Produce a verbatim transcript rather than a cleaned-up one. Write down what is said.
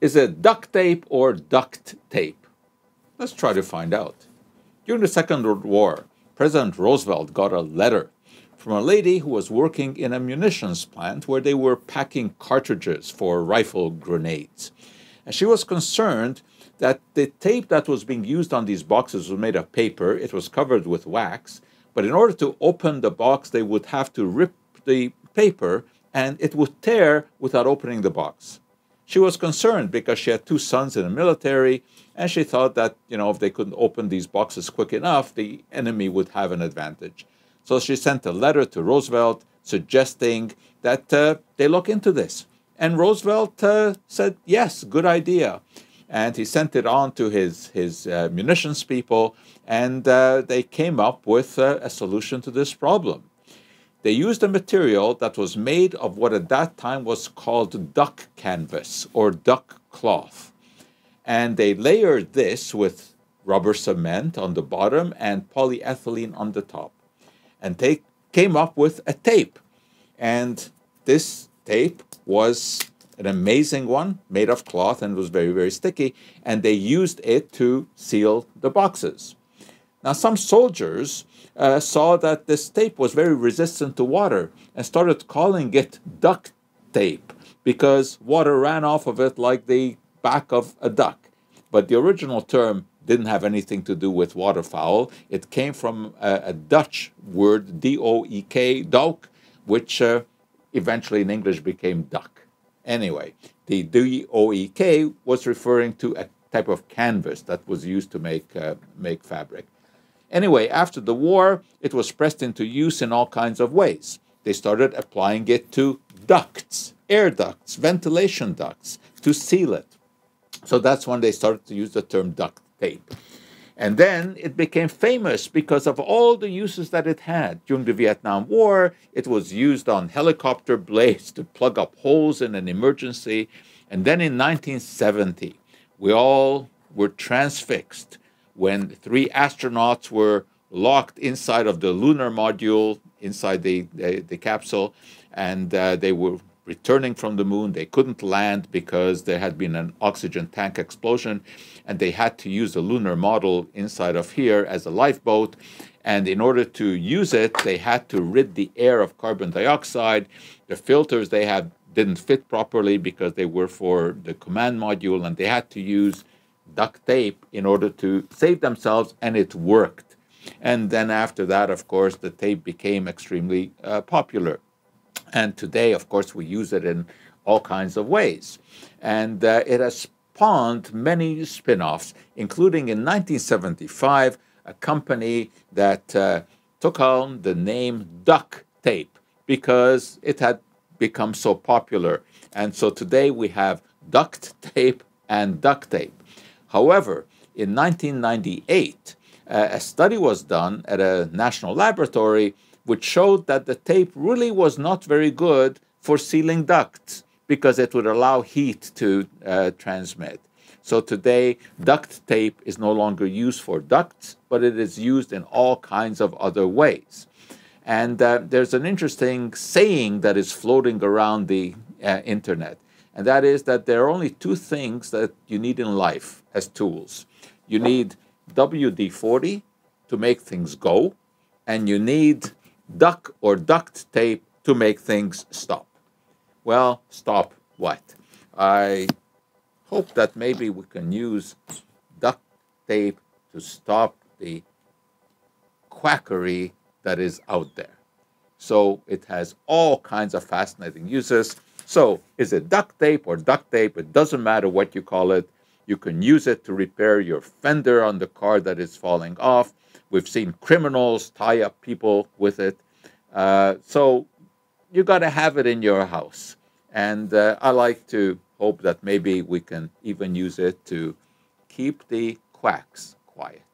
Is it duct tape or duct tape? Let's try to find out. During the Second World War, President Roosevelt got a letter from a lady who was working in a munitions plant where they were packing cartridges for rifle grenades. And she was concerned that the tape that was being used on these boxes was made of paper. It was covered with wax. But in order to open the box, they would have to rip the paper, and it would tear without opening the box. She was concerned because she had two sons in the military, and she thought that, you know, if they couldn't open these boxes quick enough, the enemy would have an advantage. So she sent a letter to Roosevelt suggesting that uh, they look into this. And Roosevelt uh, said, yes, good idea. And he sent it on to his, his uh, munitions people, and uh, they came up with uh, a solution to this problem. They used a material that was made of what at that time was called duck canvas or duck cloth. And they layered this with rubber cement on the bottom and polyethylene on the top. And they came up with a tape. And this tape was an amazing one, made of cloth, and was very, very sticky. And they used it to seal the boxes. Now, some soldiers uh, saw that this tape was very resistant to water and started calling it duct tape because water ran off of it like the back of a duck. But the original term didn't have anything to do with waterfowl. It came from a, a Dutch word, D O E K, doek, which uh, eventually in English became duck. Anyway, the D O E K was referring to a type of canvas that was used to make, uh, make fabric. Anyway, after the war, it was pressed into use in all kinds of ways. They started applying it to ducts, air ducts, ventilation ducts, to seal it. So that's when they started to use the term duct tape. And then it became famous because of all the uses that it had. During the Vietnam War, it was used on helicopter blades to plug up holes in an emergency. And then in nineteen seventy, we all were transfixed when three astronauts were locked inside of the lunar module, inside the, the, the capsule, and uh, they were returning from the moon. They couldn't land because there had been an oxygen tank explosion, and they had to use the lunar model inside of here as a lifeboat. And in order to use it, they had to rid the air of carbon dioxide. The filters they had didn't fit properly because they were for the command module, and they had to use duct tape in order to save themselves, and it worked. And then after that, of course, the tape became extremely uh, popular. And today, of course, we use it in all kinds of ways. And uh, it has spawned many spin-offs, including in nineteen seventy-five, a company that uh, took on the name Duck Tape because it had become so popular. And so today we have duct tape and duct tape. However, in nineteen ninety-eight, uh, a study was done at a national laboratory which showed that the tape really was not very good for sealing ducts because it would allow heat to uh, transmit. So today, duct tape is no longer used for ducts, but it is used in all kinds of other ways. And uh, there's an interesting saying that is floating around the uh, internet. And that is that there are only two things that you need in life as tools. You need W D forty to make things go, and you need duck or duct tape to make things stop. Well, stop what? I hope that maybe we can use duct tape to stop the quackery that is out there. So it has all kinds of fascinating uses. So is it duct tape or duct tape? It doesn't matter what you call it. You can use it to repair your fender on the car that is falling off. We've seen criminals tie up people with it. Uh, so you got to have it in your house. And uh, I like to hope that maybe we can even use it to keep the quacks quiet.